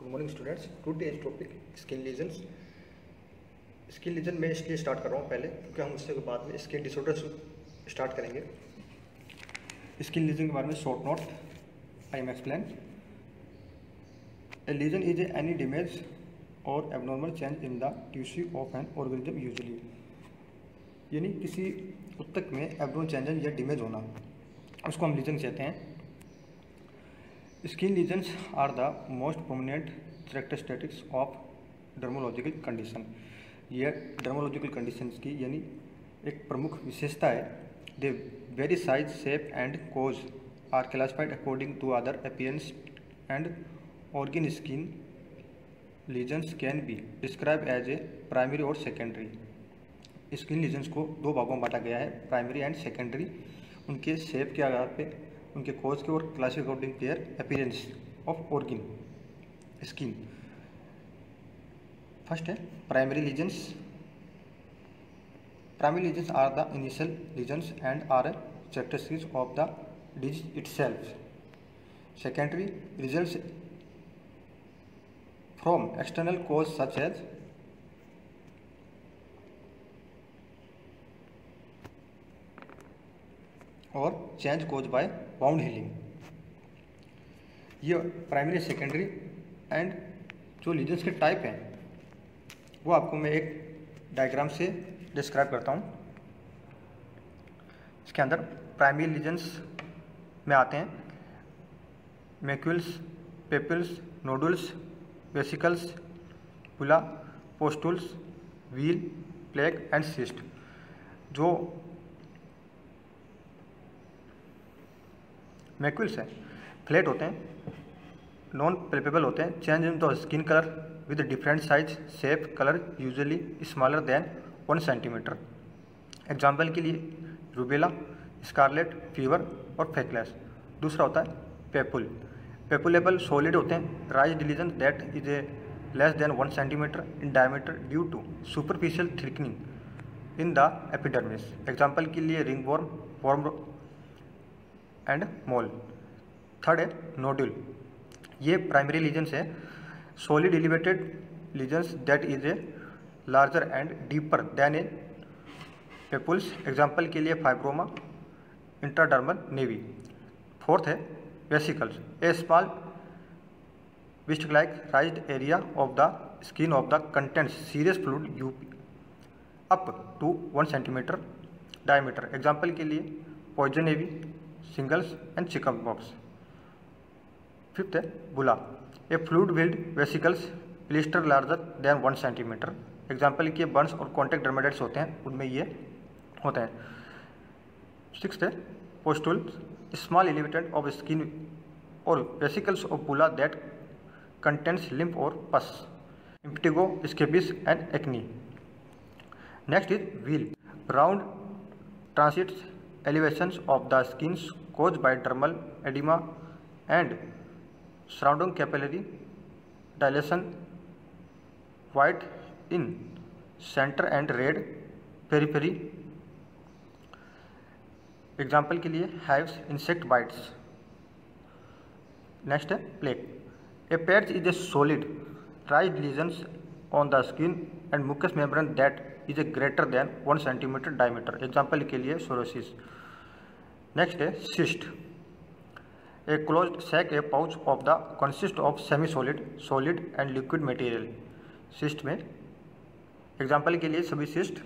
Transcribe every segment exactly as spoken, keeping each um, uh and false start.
Good morning students. Today's topic skin lesions. Skin lesion मैं इसलिए start कर रहा हूँ पहले क्योंकि हम उससे बाद में स्किन डिसऑर्डर स्टार्ट करेंगे। स्किन लीजन के बारे में short note I am explain. A lesion is any damage or abnormal change in the tissue of an organism usually, यानी किसी ऊतक में एबनॉर्मल चेंज या डैमेज होना, उसको हम लीजन कहते हैं। Skin lesions are the most prominent characteristics of dermatological condition. यह डर्मोलॉजिकल कंडीशंस की यानी एक प्रमुख विशेषता है। They vary size, shape and cause are classified according to other appearance and organ. Skin lesions can be describe as a primary or secondary. Skin lesions को दो भागों में बांटा गया है, प्राइमरी एंड सेकेंडरी। उनके शेप के आधार पे, उनके कोज के और classic according there appearance of organ skin. First है primary lesions. Primary lesions are the initial lesions and are characteristics of the disease itself. Secondary results from external cause such as or change cause by wound healing. ये primary secondary and जो lesions के type हैं वो आपको मैं एक diagram से describe करता हूँ। इसके अंदर प्राइमरी लीजन्स में आते हैं macules, पेपिल्स, nodules, vesicles, bulla, pustules, wheal, plaque and cyst. जो मैक्यूल्स हैं फ्लैट होते हैं, नॉन पल्पेबल होते हैं, change in the skin colour with different size, shape, colour, usually smaller than one centimetre. Example के लिए रूबेला, स्कारलेट फीवर और फेकलेस। दूसरा होता है पेपुल। पेपुलेबल सॉलिड होते हैं, raised lesion that is a less than one centimetre in diameter due to superficial thickening in the epidermis. Example के लिए ringworm, worm and mole. Third है नोडुल। ये प्राइमरी लीजन्स है, solid elevated lesions that is a larger and deeper than a papules. Example के लिए fibroma, intradermal nevi. Fourth है vesicles. A small विस्ट like raised area of the skin of the contents serious fluid you up to one centimetre diameter. Example के लिए poison ivy, shingles and chicken pox. Fifth है bulla. A fluid filled vesicles blister larger than one centimetre. Example के burns और contact dermatitis होते हैं, उनमें ये होते हैं। सिक्स्थ है pustule. Small elevated of skin or vesicles of bulla that contents lymph or pus, impetigo, scabies and acne. Next is wheal. Round transient elevations of the skin caused by dermal edema and surrounding capillary dilation, white in center and red periphery। Example के लिए hives, insect bites। Next है plaque. A patch is a solid raised lesions on the skin and mucous membrane that is a greater than one centimetre diameter. Example के लिए psoriasis. Next है cyst. A closed sac a pouch of the consist of semi solid, solid and liquid material. Cyst में example के लिए सभी cyst.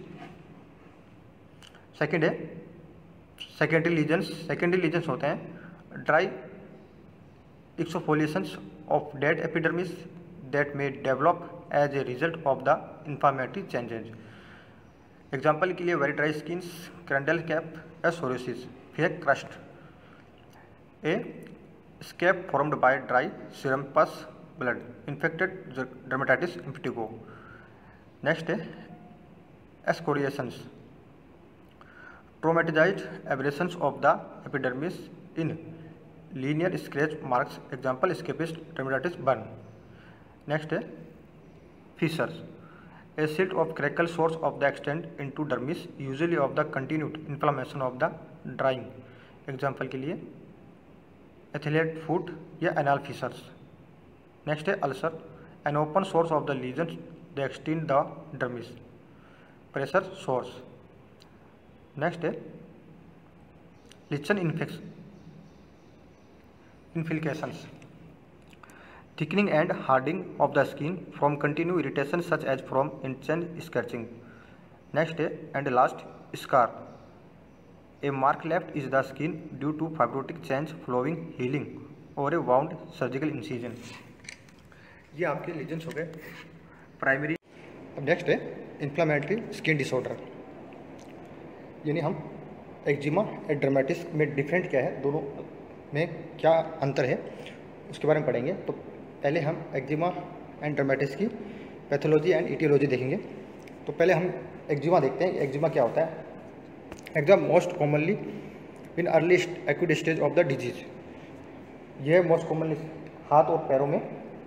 Second है secondary lesions. Secondary lesions होते हैं dry exfoliations of dead epidermis that may develop as a result of the inflammatory changes. Example के लिए very dry skin, cradle cap या सोरोसिस। फिर crust. A scab formed by dry serum pus blood, infected dermatitis, impetigo. Next है excoriations. Traumatized abrasions of the epidermis in linear scratch marks. Example scabies, dermatitis, burn. Next है fissures. A sheet of crackle source of the extent into dermis, usually of the continued inflammation of the drying। Example के लिए athlete foot या anal fissures. Next है ulcer. An open source of the lesions they extend the dermis. Pressure source. Next है lichen infection infiltrations, thickening and hardening of the skin from continued irritation such as from intense scratching. Next है and last scar. A mark left is the skin due to fibrotic change following healing or a wound surgical incision. ये आपके lesions हो गए primary. अब next है inflammatory skin disorder, यानी हम eczema और डर्मेटिस में डिफरेंट क्या है, दोनों में क्या अंतर है उसके बारे में पढ़ेंगे। तो पहले हम एक्जिमा एंड डर्मेटिस की पैथोलॉजी एंड इटियोलॉजी देखेंगे। तो पहले हम एक्जिमा देखते हैं। एक्जिमा क्या होता है? Eczema most commonly in early acute stage of the disease. यह मोस्ट कॉमनली हाथ और पैरों में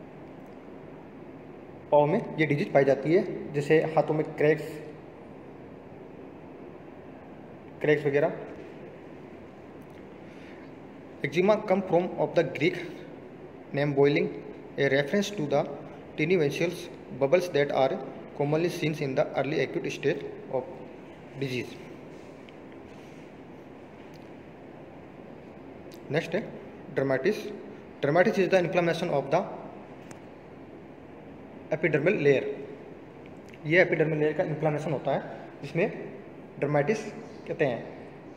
पाँव में ये डिजीज पाई जाती है, जैसे हाथों में क्रैक्स क्रैक्स वगैरह। Eczema come from of the Greek name boiling, a reference to the tiny vesicles bubbles that are commonly seen in the early acute stage of disease. Next है dermatitis. Dermatitis is the inflammation of the epidermal layer. ये epidermal layer का inflammation होता है, जिसमें dermatitis कहते हैं।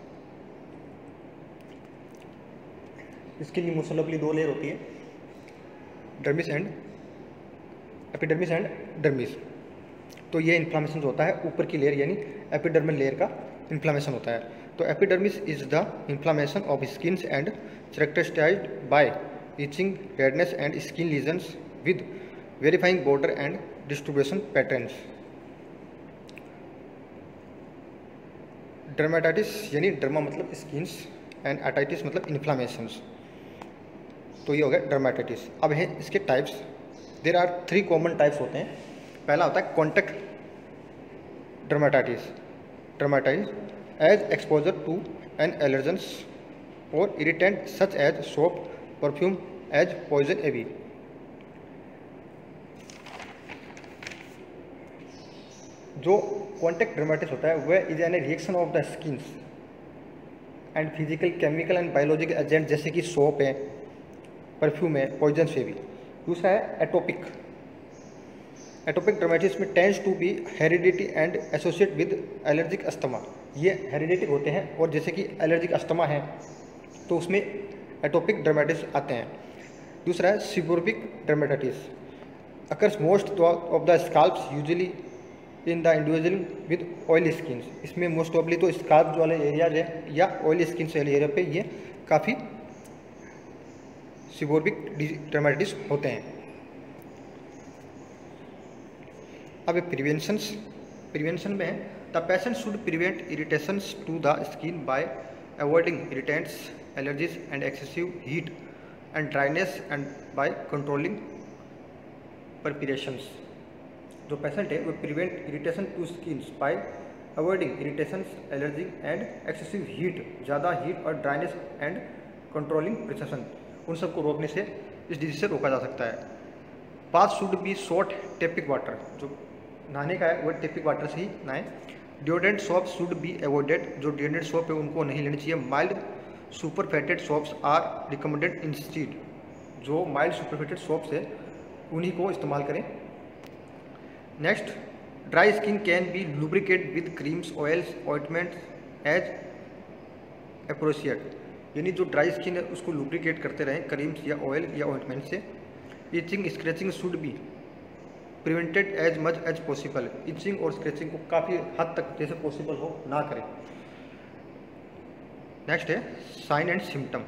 इसके लिए मोस्टली दो लेयर होती है, dermis and epidermis and dermis. तो ये इन्फ्लामेशन जो होता है ऊपर की लेयर यानी एपिडर्मल लेयर का इन्फ्लामेशन होता है। तो epidermis is the inflammation of skins and characterized by itching, redness and skin lesions with varying border and distribution patterns. Dermatitis यानी डर्मा मतलब स्किन्स एंड एटाइटिस मतलब इन्फ्लामेशंस। तो ये हो गया डर्मेटाइटिस। अब है इसके types. There are three common types होते हैं। पहला होता है contact dermatitis. Dermatitis as exposure to an allergens or irritant such as soap, perfume, as poison ivy. जो कॉन्टैक्ट डर्मेटाइटिस होता है वह is an reaction of the skins and physical, chemical and biological agent जैसे कि soap है, perfume है, poison से भी। दूसरा है एटोपिक। एटोपिक डर्मेटाइटिस में tends to be heredity and associate with allergic asthma. ये हेरिडिटिक होते हैं और जैसे कि एलर्जिक अस्थमा है तो उसमें एटोपिक डर्मेटाइटिस आते हैं। दूसरा है seborrheic dermatitis. Occurs most of the scalps usually in the individual with oily skin. इसमें मोस्ट ऑफली तो स्काल्प वाले एरियाज है या ऑयली स्किन वाले एरिया पे ये काफ़ी सीबोर्बिक डर्मेटाइटिस होते हैं। अब प्रिवेंशंस प्रिवेंशन में है the patient should prevent irritations to the skin by avoiding irritants, allergies and excessive heat and dryness and by controlling perspirations. जो पेशेंट है वो prevent irritation to skin by avoiding irritations, allergy and excessive heat, ज़्यादा heat और dryness and controlling perspiration, उन सबको रोकने से इस डिजीज से रोका जा सकता है। Bath should be short tepid water. जो नहाने का है वो टेपिक वाटर से ही नहाएं। Deodorant soap should be avoided. जो डिओड्रेंट सोप है उनको नहीं लेनी चाहिए। Mild superfatted soaps are recommended instead. जो माइल्ड सुपरफेटेड सोप्स है उन्हीं को इस्तेमाल करें। Next, dry skin can be lubricate with creams, oils, ointments as appropriate. यानी जो ड्राई स्किन है उसको लुब्रिकेट करते रहें क्रीम्स या ऑयल या ऑइंटमेंट से। Itching, scratching should be prevented as much as possible. Itching और स्क्रैचिंग को काफ़ी हद तक जैसे पॉसिबल हो ना करें। नेक्स्ट है साइन एंड सिम्टम।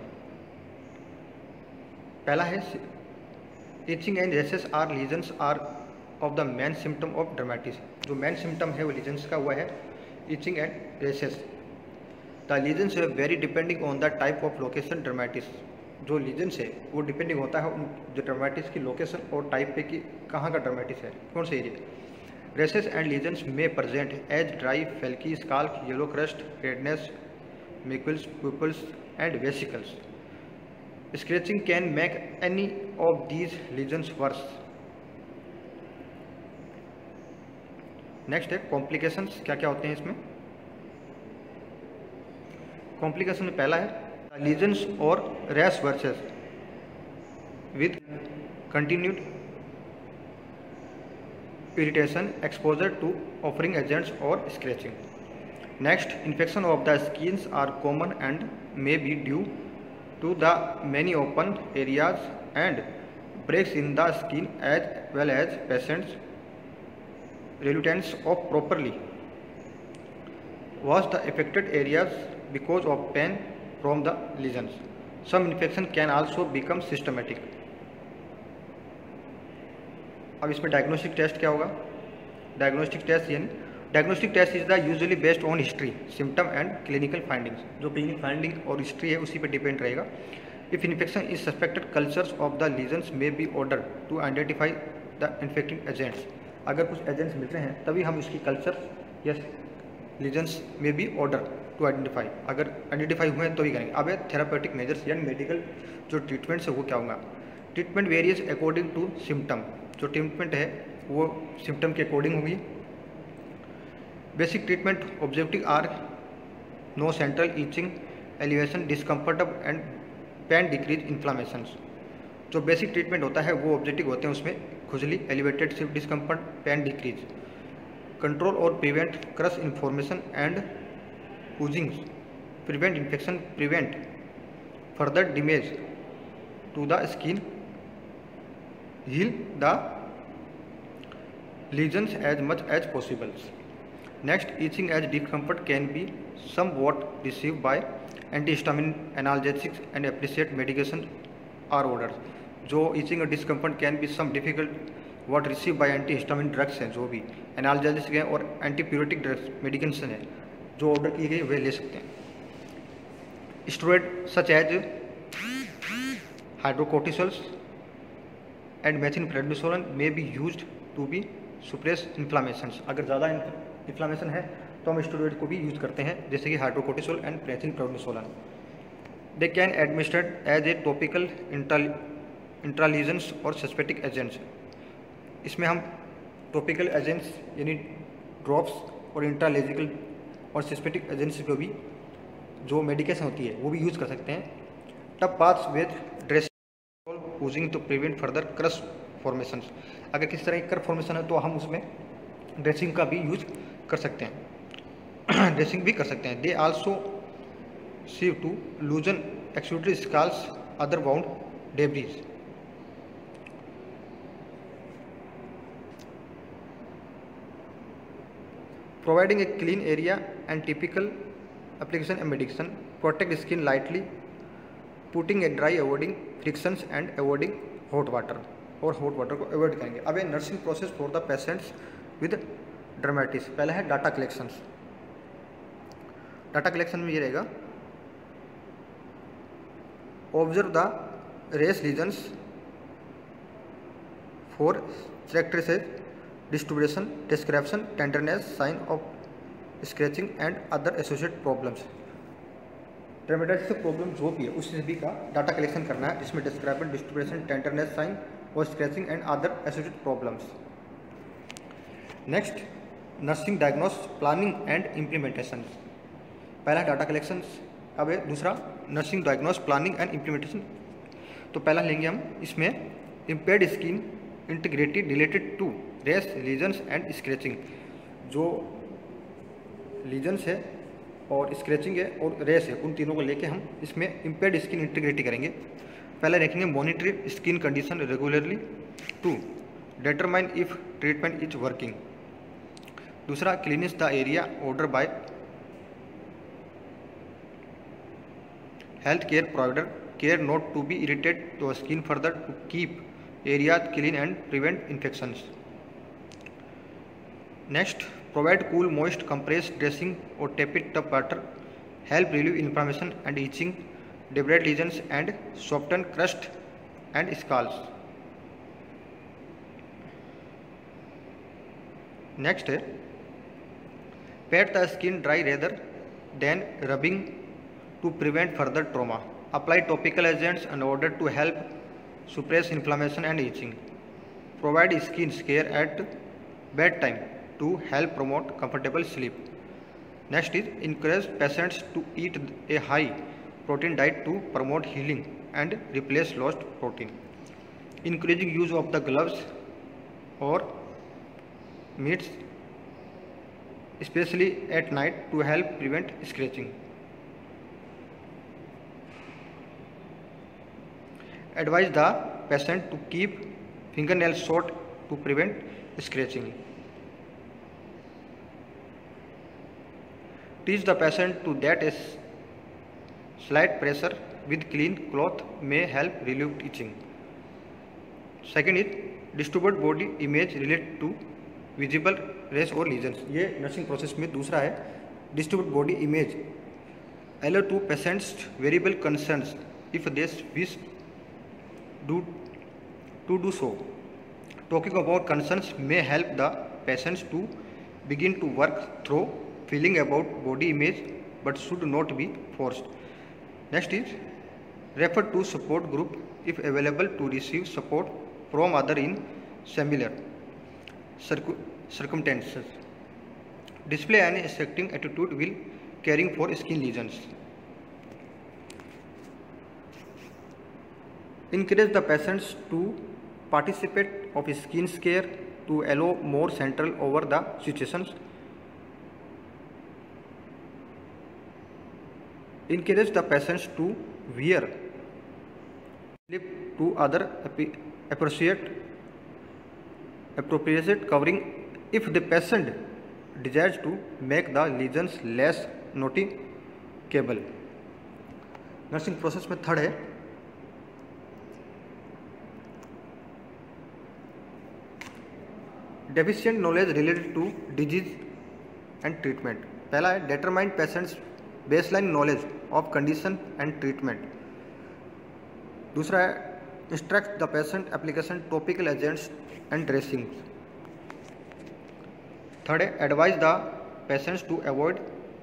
पहला है itching and rashes are lesions are of the main symptom of dermatitis. जो मेन सिम्टम है वो लीजन्स का हुआ है itching and rashes. The lesions है vary depending on the type of location dermatitis. जो लीजन्स है वो डिपेंडिंग होता है उन जो डर्मेटाइटिस की लोकेशन और टाइप पे कि कहाँ का डर्मेटाइटिस है, कौन से एरिया। रेसेस एंड लीजन्स में present as dry, flaky, scalp, yellow crust, redness, macules, papules and vesicles. Scratching can make any of these lesions worse. Next है कॉम्प्लिकेशंस, क्या क्या होते हैं इसमें। कॉम्प्लिकेशन में पहला है लीजन्स और rash worsens with continued irritation, exposure to offering agents और scratching. Next, infection of the skins are common and may be due to the many open areas and breaks in the skin as well as patients reluctance of properly wash the affected areas because of pain from the lesions. Some infection can also become systematic. अब इसमें diagnostic test क्या होगा। Diagnostic test यानी diagnostic test is the usually based on history, symptom and clinical findings. जो clinic finding और history है उसी पे डिपेंड रहेगा। If infection is suspected, cultures of the lesions may be order to identify the infecting agents. अगर कुछ agents मिल रहे हैं तभी हम इसकी कल्चर या लीजन्स में बी ऑर्डर टू आइडेंटिफाई, अगर आइडेंटिफाई हुए हैं तो भी करेंगे। अब थेरापेटिक मेजर्स यानी मेडिकल जो ट्रीटमेंट्स है वो क्या होगा। Treatment varies according to symptom. जो ट्रीटमेंट है वो सिम्टम के अकॉर्डिंग होगी। Basic treatment objective are no central itching, elevation, discomfort and pain, decrease inflammation. जो बेसिक ट्रीटमेंट होता है वो ऑब्जेक्टिव होते हैं, उसमें खुजली, एलिवेटेड सिर्फ डिस्कम्फर्ट, पेन डिक्रीज, कंट्रोल और prevent crush information and oozing, prevent infection, prevent further damage to the skin, heal the lesions as much as possible. Next, itching as discomfort can be somewhat received by antihistamine, analgesics and appropriate medication are ordered. जो itching और discomfort can be some difficult what received by antihistamine drugs हैं, जो भी analgesics हैं और antipyretic drugs medication है जो order की गई वे ले सकते हैं। Steroid such as hydrocortisols and methyl prednisolone may be used to be suppress inflammation. अगर ज़्यादा इन्फ्लामेशन है तो हम स्टेरॉइड को भी यूज़ करते हैं, जैसे कि hydrocortisol and methyl prednisolone. They can administered as a topical intralesional और सस्पेटिक एजेंट्स। इसमें हम टॉपिकल एजेंट्स यानी ड्रॉप्स और इंट्रालेजिकल और सस्पेटिक एजेंट्स को भी जो मेडिकेशन होती है वो भी यूज़ कर सकते हैं। Tub baths with dress using to prevent further crush formation. अगर किस तरह की क्रश फॉर्मेशन है तो हम उसमें ड्रेसिंग का भी यूज कर सकते हैं ड्रेसिंग भी कर सकते हैं। They also serve to loosen exudatory scales other bound debris. Providing a clean area and typical application and medication, protect skin lightly, putting a dry, avoiding frictions and avoiding hot water, और hot water को avoid करेंगे। अब ये nursing process for the patients with dermatitis. पहला है data collections. Data collection में ये रहेगा observe the rash lesions for सेक्ट्रेसेज, distribution, description, tenderness, sign of scratching and other associated problems. Dermatitis problem जो भी है उस सभी का डाटा कलेक्शन करना है, जिसमें डिस्क्रिप्शन, डिस्ट्रीब्यूशन, टेंडरनेस, साइन और scratching and other associated problems. Next, nursing diagnosis, planning and implementation. पहला डाटा कलेक्शन, अब है दूसरा nursing diagnosis, planning and implementation. तो पहला लेंगे हम इसमें impaired skin integrity related to rash, lesions and scratching. जो लीजन्स है और स्क्रैचिंग है और रेस है, उन तीनों को लेके हम इसमें इम्पेयर्ड स्किन इंटीग्रिटी करेंगे। पहले देखेंगे monitoring skin condition regularly to determine if treatment is working. दूसरा, cleanse the area order by health care provider, care not to be irritate the skin further to keep area clean and prevent infections. Next, provide cool moist compressed dressing or tepid tub water, help relieve inflammation and itching, debride lesions and soften crust and scars. Next है pat the skin dry rather than rubbing to prevent further trauma. Apply topical agents in order to help suppress inflammation and itching. Provide skin care at bedtime to help promote comfortable sleep. Next is encourage patients to eat a high protein diet to promote healing and replace lost protein. Encouraging use of the gloves or mitts, especially at night, to help prevent scratching. Advise the patient to keep fingernails short to prevent scratching. Teach the patient to that a slight pressure with clean cloth may help relieve itching. Second is disturbed body image related to visible rash or lesions. ये nursing process में दूसरा है. Disturbed body image allow to patients variable concerns if they wish do to do so. Talking about concerns may help the patients to begin to work through feeling about body image, but should not be forced. Next is refer to support group if available to receive support from other in similar circumstances. Display an accepting attitude while caring for skin lesions. Encourage the patients to participate of skin care to allow more control over the situations. Encourage the patients to wear slip to other appropriate appropriate covering if the patient desires to make the lesions less noticeable. Nursing process में third है deficient knowledge related to disease and treatment. पहला है determine patients baseline knowledge of condition and treatment. दूसरा है instruct the patient application topical agents and dressing. Third है advise the patients to avoid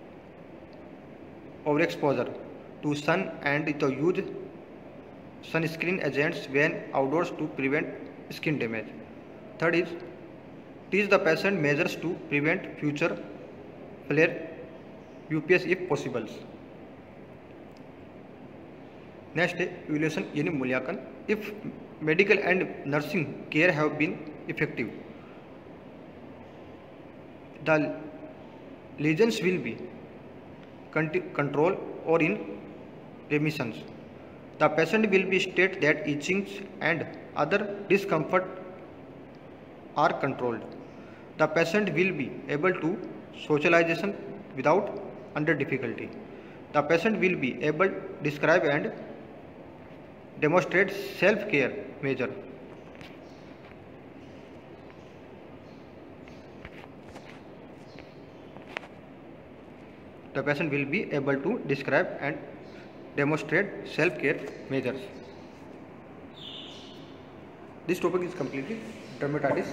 over exposure to sun and the use sunscreen agents when outdoors to prevent skin damage. Third is teach the patient measures to prevent future flare U P S if possible. Next है evaluation यानी मूल्यांकन. If medical and nursing care have been effective, the lesions will be controlled or in remissions. The patient will be state that itching and other discomfort are controlled. The patient will be able to socialization without under difficulty. The patient will be able to describe and demonstrate self-care measure. The patient will be able to describe and demonstrate self-care measures. This topic is completed. Dermatitis.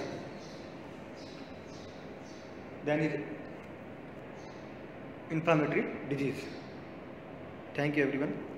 Then is inflammatory disease. Thank you everyone.